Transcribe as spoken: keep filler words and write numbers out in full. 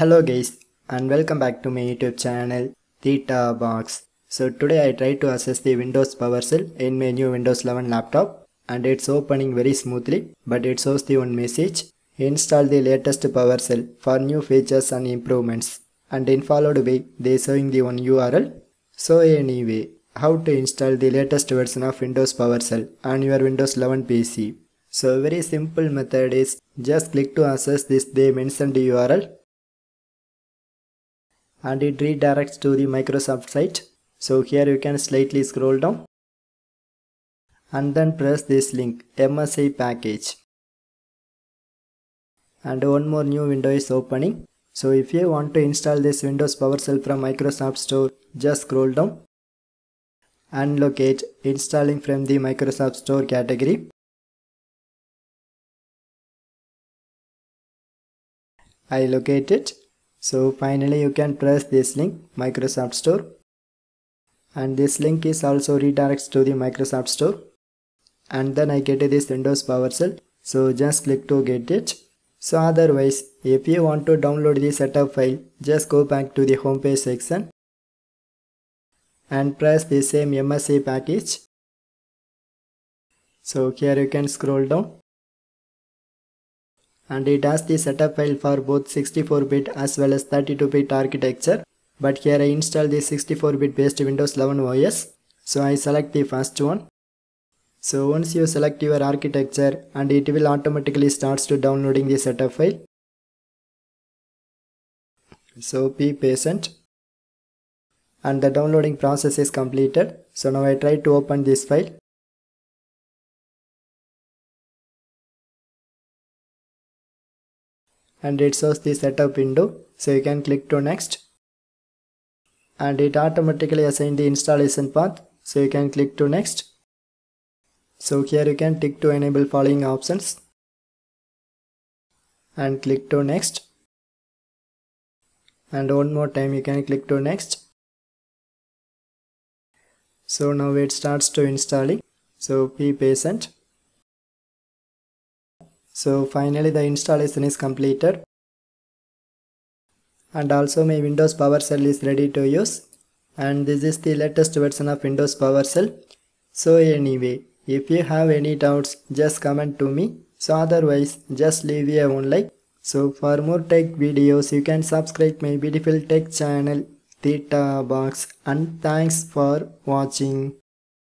Hello guys and welcome back to my YouTube channel Theta Box. So today I try to access the Windows PowerShell in my new Windows eleven laptop and it's opening very smoothly, but it shows the one message: install the latest PowerShell for new features and improvements, and in followed by they showing the one U R L. So anyway, how to install the latest version of Windows PowerShell on your Windows eleven P C. So very simple method is just click to access this they mentioned U R L and it redirects to the Microsoft site. So here you can slightly scroll down and then press this link M S I package, and one more new window is opening. So if you want to install this Windows PowerShell from Microsoft Store, just scroll down and locate installing from the Microsoft Store category. I locate it. So finally you can press this link Microsoft Store, and this link is also redirects to the Microsoft Store, and then I get this Windows PowerShell. So just click to get it. So otherwise, if you want to download the setup file, just go back to the homepage section and press the same M S I package. So here you can scroll down and it has the setup file for both sixty-four bit as well as thirty-two bit architecture, but here I install the sixty-four bit based Windows eleven O S. So I select the first one. So once you select your architecture, and it will automatically starts to downloading the setup file. So be patient, and the downloading process is completed. So now I try to open this file. And it shows the setup window, so you can click to next, and it automatically assigns the installation path, so you can click to next. So here you can tick to enable following options and click to next, and one more time you can click to next. So now it starts to installing, so be patient. So finally the installation is completed, and also my Windows PowerShell is ready to use, and this is the latest version of Windows PowerShell. So anyway, if you have any doubts, just comment to me. So otherwise, just leave a one like. So for more tech videos, you can subscribe my beautiful tech channel Theta Box, and thanks for watching.